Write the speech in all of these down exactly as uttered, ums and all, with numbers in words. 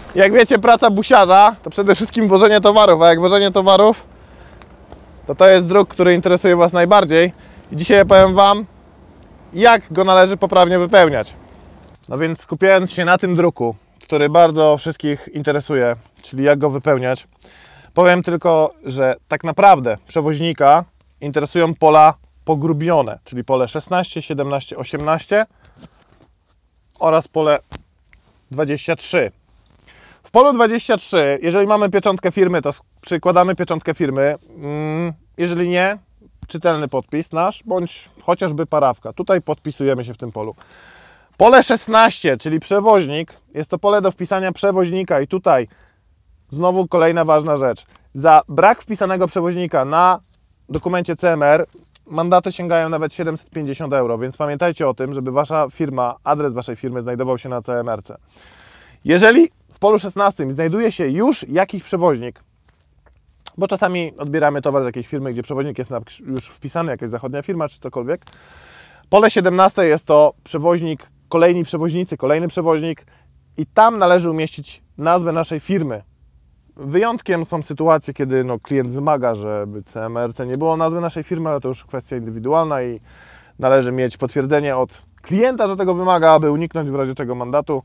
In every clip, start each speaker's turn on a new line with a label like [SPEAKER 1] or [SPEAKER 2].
[SPEAKER 1] Jak wiecie, praca busiarza to przede wszystkim wożenie towarów, a jak wożenie towarów, to to jest druk, który interesuje Was najbardziej. I dzisiaj ja powiem Wam, jak go należy poprawnie wypełniać. No więc skupiając się na tym druku, który bardzo wszystkich interesuje, czyli jak go wypełniać, powiem tylko, że tak naprawdę przewoźnika interesują pola pogrubione, czyli pole szesnaście, siedemnaście, osiemnaście oraz pole dwadzieścia trzy. W polu dwadzieścia trzy, jeżeli mamy pieczątkę firmy, to przykładamy pieczątkę firmy. Jeżeli nie, czytelny podpis nasz, bądź chociażby parawka. Tutaj podpisujemy się w tym polu. Pole szesnaście, czyli przewoźnik, jest to pole do wpisania przewoźnika i tutaj znowu kolejna ważna rzecz. Za brak wpisanego przewoźnika na dokumencie C M R mandaty sięgają nawet siedemset pięćdziesiąt euro, więc pamiętajcie o tym, żeby Wasza firma, adres Waszej firmy znajdował się na C M R C. Jeżeli w polu szesnastym znajduje się już jakiś przewoźnik, bo czasami odbieramy towar z jakiejś firmy, gdzie przewoźnik jest już wpisany, jakaś zachodnia firma czy cokolwiek. Pole siedemnaście jest to przewoźnik, kolejni przewoźnicy, kolejny przewoźnik i tam należy umieścić nazwę naszej firmy. Wyjątkiem są sytuacje, kiedy no, klient wymaga, żeby C M R C nie było nazwy naszej firmy, ale to już kwestia indywidualna i należy mieć potwierdzenie od klienta, że tego wymaga, aby uniknąć w razie czego mandatu,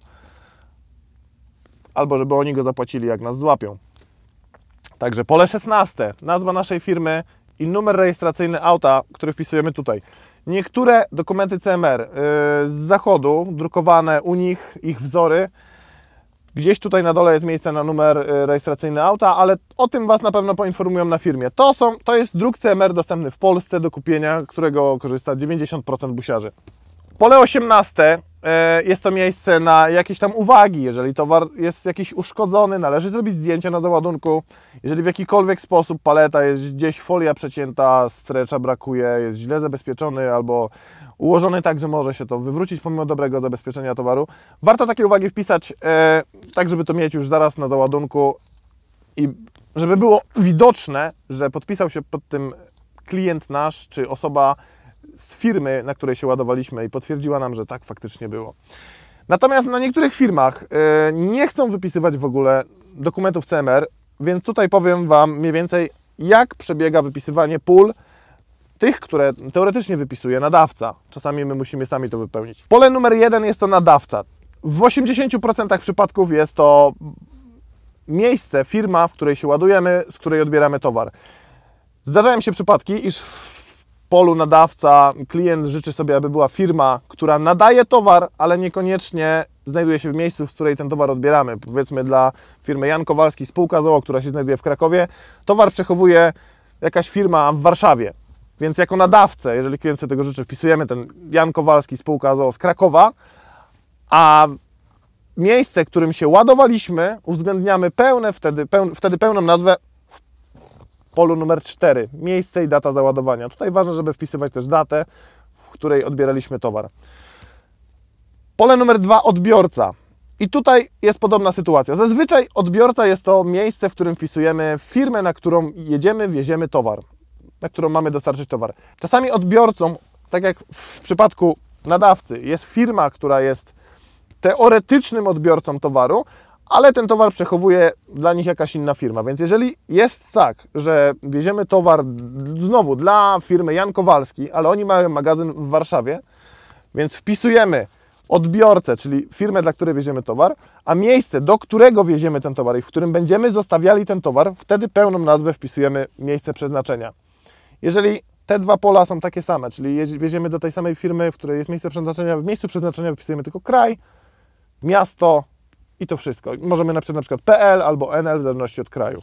[SPEAKER 1] albo żeby oni go zapłacili, jak nas złapią. Także pole szesnaście, nazwa naszej firmy i numer rejestracyjny auta, który wpisujemy tutaj. Niektóre dokumenty C M R yy, z zachodu, drukowane u nich, ich wzory, gdzieś tutaj na dole jest miejsce na numer rejestracyjny auta, ale o tym Was na pewno poinformują na firmie. To, są, to jest druk C M R dostępny w Polsce do kupienia, którego korzysta dziewięćdziesiąt procent busiarzy. Pole osiemnaście jest to miejsce na jakieś tam uwagi. Jeżeli towar jest jakiś uszkodzony, należy zrobić zdjęcie na załadunku. Jeżeli w jakikolwiek sposób paleta jest gdzieś folia przecięta, strecza brakuje, jest źle zabezpieczony albo ułożony tak, że może się to wywrócić pomimo dobrego zabezpieczenia towaru, warto takie uwagi wpisać, e, tak żeby to mieć już zaraz na załadunku i żeby było widoczne, że podpisał się pod tym klient nasz, czy osoba z firmy, na której się ładowaliśmy i potwierdziła nam, że tak faktycznie było. Natomiast na niektórych firmach e, nie chcą wypisywać w ogóle dokumentów C M R, więc tutaj powiem Wam mniej więcej, jak przebiega wypisywanie pól tych, które teoretycznie wypisuje nadawca. Czasami my musimy sami to wypełnić. Pole numer jeden jest to nadawca. W osiemdziesięciu procentach przypadków jest to miejsce, firma, w której się ładujemy, z której odbieramy towar. Zdarzają się przypadki, iż w polu nadawca klient życzy sobie, aby była firma, która nadaje towar, ale niekoniecznie znajduje się w miejscu, w której ten towar odbieramy. Powiedzmy dla firmy Jan Kowalski, spółka z o o, która się znajduje w Krakowie, towar przechowuje jakaś firma w Warszawie. Więc jako nadawcę, jeżeli klient sobie tego życzy, wpisujemy ten Jan Kowalski, spółka z o o z Krakowa, a miejsce, którym się ładowaliśmy, uwzględniamy pełne, wtedy, peł, wtedy pełną nazwę w polu numer cztery. Miejsce i data załadowania. Tutaj ważne, żeby wpisywać też datę, w której odbieraliśmy towar. Pole numer dwa, odbiorca. I tutaj jest podobna sytuacja. Zazwyczaj odbiorca jest to miejsce, w którym wpisujemy firmę, na którą jedziemy, wieziemy towar, na którą mamy dostarczyć towar. Czasami odbiorcą, tak jak w przypadku nadawcy, jest firma, która jest teoretycznym odbiorcą towaru, ale ten towar przechowuje dla nich jakaś inna firma. Więc jeżeli jest tak, że wieziemy towar znowu dla firmy Jan Kowalski, ale oni mają magazyn w Warszawie, więc wpisujemy odbiorcę, czyli firmę, dla której wieziemy towar, a miejsce, do którego wieziemy ten towar i w którym będziemy zostawiali ten towar, wtedy pełną nazwę wpisujemy miejsce przeznaczenia. Jeżeli te dwa pola są takie same, czyli wieziemy do tej samej firmy, w której jest miejsce przeznaczenia, w miejscu przeznaczenia wpisujemy tylko kraj, miasto i to wszystko. Możemy napisać na przykład P L albo N L w zależności od kraju.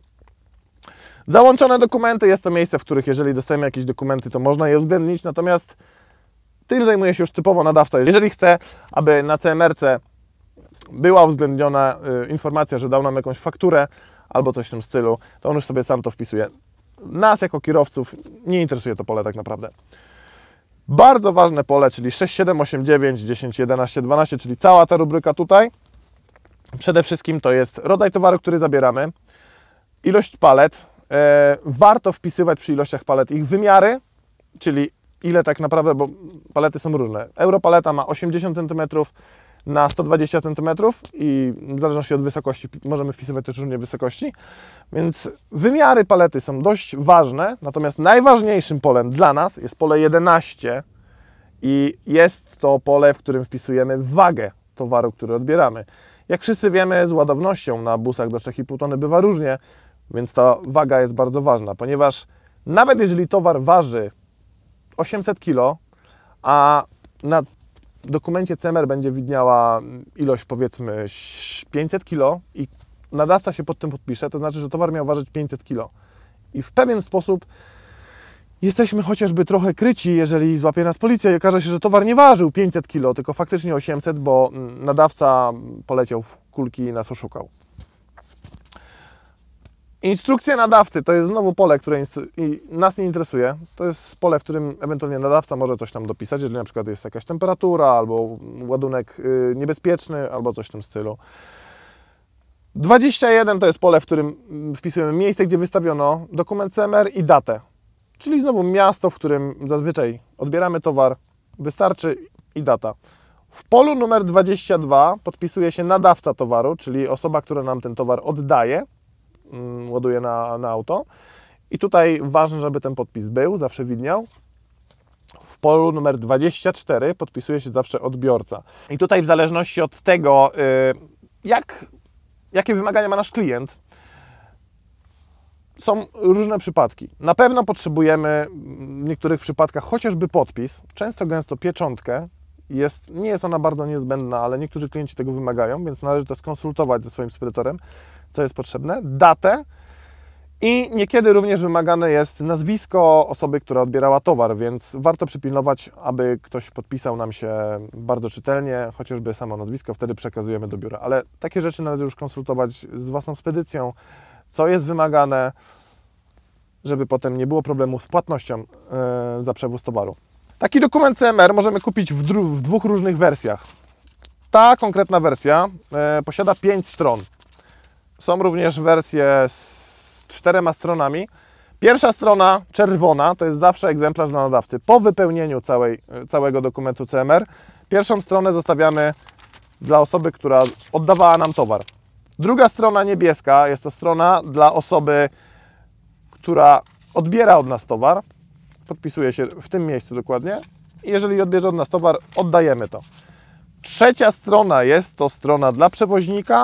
[SPEAKER 1] Załączone dokumenty jest to miejsce, w których jeżeli dostajemy jakieś dokumenty, to można je uwzględnić, natomiast tym zajmuje się już typowo nadawca. Jeżeli chce, aby na C M R C była uwzględniona y, informacja, że dał nam jakąś fakturę albo coś w tym stylu, to on już sobie sam to wpisuje. Nas jako kierowców nie interesuje to pole tak naprawdę. Bardzo ważne pole, czyli sześć, siedem, osiem, dziewięć, dziesięć, jedenaście, dwanaście, czyli cała ta rubryka tutaj. Przede wszystkim to jest rodzaj towaru, który zabieramy, ilość palet. E, warto wpisywać przy ilościach palet ich wymiary, czyli ile tak naprawdę, bo palety są różne. Europaleta ma osiemdziesiąt centymetrów, na sto dwadzieścia centymetrów i w zależności od wysokości możemy wpisywać też różne wysokości, więc wymiary palety są dość ważne, natomiast najważniejszym polem dla nas jest pole jedenaście i jest to pole, w którym wpisujemy wagę towaru, który odbieramy. Jak wszyscy wiemy, z ładownością na busach do trzy i pół tony bywa różnie, więc ta waga jest bardzo ważna, ponieważ nawet jeżeli towar waży osiemset kilo, a na dokumencie C M R będzie widniała ilość powiedzmy pięćset kilo i nadawca się pod tym podpisze, to znaczy, że towar miał ważyć pięćset kilo. I w pewien sposób jesteśmy chociażby trochę kryci, jeżeli złapie nas policja i okaże się, że towar nie ważył pięćset kilo, tylko faktycznie osiemset, bo nadawca poleciał w kulki i nas oszukał. Instrukcja nadawcy to jest znowu pole, które nas nie interesuje. To jest pole, w którym ewentualnie nadawca może coś tam dopisać, jeżeli na przykład jest jakaś temperatura, albo ładunek niebezpieczny, albo coś w tym stylu. dwadzieścia jeden to jest pole, w którym wpisujemy miejsce, gdzie wystawiono dokument C M R i datę. Czyli znowu miasto, w którym zazwyczaj odbieramy towar, wystarczy i data. W polu numer dwadzieścia dwa podpisuje się nadawca towaru, czyli osoba, która nam ten towar oddaje, ładuje na, na auto. I tutaj ważne, żeby ten podpis był, zawsze widniał. W polu numer dwadzieścia cztery podpisuje się zawsze odbiorca. I tutaj w zależności od tego, jak, jakie wymagania ma nasz klient, są różne przypadki. Na pewno potrzebujemy w niektórych przypadkach chociażby podpis, często gęsto pieczątkę. Jest, nie jest ona bardzo niezbędna, ale niektórzy klienci tego wymagają, więc należy to skonsultować ze swoim spedytorem, co jest potrzebne, datę i niekiedy również wymagane jest nazwisko osoby, która odbierała towar, więc warto przypilnować, aby ktoś podpisał nam się bardzo czytelnie, chociażby samo nazwisko, wtedy przekazujemy do biura. Ale takie rzeczy należy już konsultować z własną spedycją, co jest wymagane, żeby potem nie było problemu z płatnością yy, za przewóz towaru. Taki dokument C M R możemy kupić w, w dwóch różnych wersjach. Ta konkretna wersja yy, posiada pięć stron. Są również wersje z czterema stronami. Pierwsza strona, czerwona, to jest zawsze egzemplarz dla nadawcy. Po wypełnieniu całej, całego dokumentu C M R, pierwszą stronę zostawiamy dla osoby, która oddawała nam towar. Druga strona niebieska jest to strona dla osoby, która odbiera od nas towar. Podpisuje się w tym miejscu dokładnie. I jeżeli odbierze od nas towar, oddajemy to. Trzecia strona jest to strona dla przewoźnika,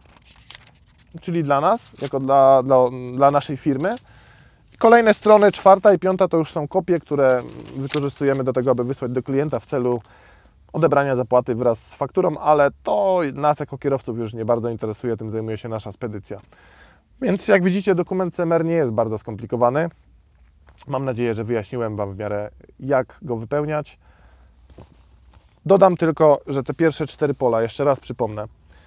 [SPEAKER 1] czyli dla nas, jako dla, dla, dla naszej firmy. Kolejne strony, czwarta i piąta, to już są kopie, które wykorzystujemy do tego, aby wysłać do klienta w celu odebrania zapłaty wraz z fakturą, ale to nas jako kierowców już nie bardzo interesuje, tym zajmuje się nasza spedycja. Więc jak widzicie, dokument C M R nie jest bardzo skomplikowany. Mam nadzieję, że wyjaśniłem Wam w miarę, jak go wypełniać. Dodam tylko, że te pierwsze cztery pola, jeszcze raz przypomnę,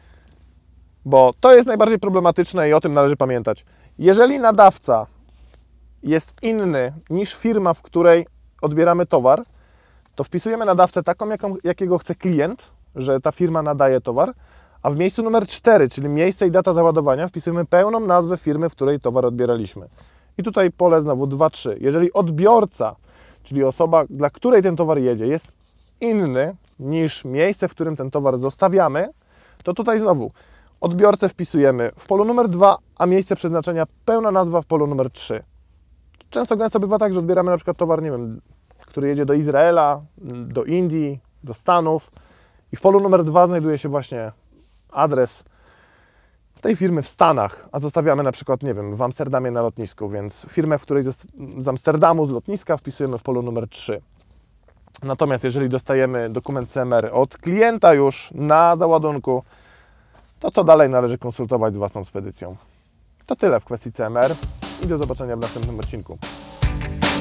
[SPEAKER 1] bo to jest najbardziej problematyczne i o tym należy pamiętać. Jeżeli nadawca jest inny niż firma, w której odbieramy towar, to wpisujemy nadawcę taką, jaką, jakiego chce klient, że ta firma nadaje towar, a w miejscu numer cztery, czyli miejsce i data załadowania, wpisujemy pełną nazwę firmy, w której towar odbieraliśmy. I tutaj pole znowu dwa trzy. Jeżeli odbiorca, czyli osoba, dla której ten towar jedzie, jest inny niż miejsce, w którym ten towar zostawiamy, to tutaj znowu odbiorcę wpisujemy w polu numer dwa, a miejsce przeznaczenia pełna nazwa w polu numer trzy. Często gęsto bywa tak, że odbieramy na przykład towar, nie wiem, który jedzie do Izraela, do Indii, do Stanów i w polu numer dwa znajduje się właśnie adres tej firmy w Stanach, a zostawiamy na przykład, nie wiem, w Amsterdamie na lotnisku, więc firmę, w której z Amsterdamu, z lotniska wpisujemy w polu numer trzy. Natomiast jeżeli dostajemy dokument C M R od klienta już na załadunku, to co dalej należy konsultować z własną spedycją. To tyle w kwestii C M R i do zobaczenia w następnym odcinku.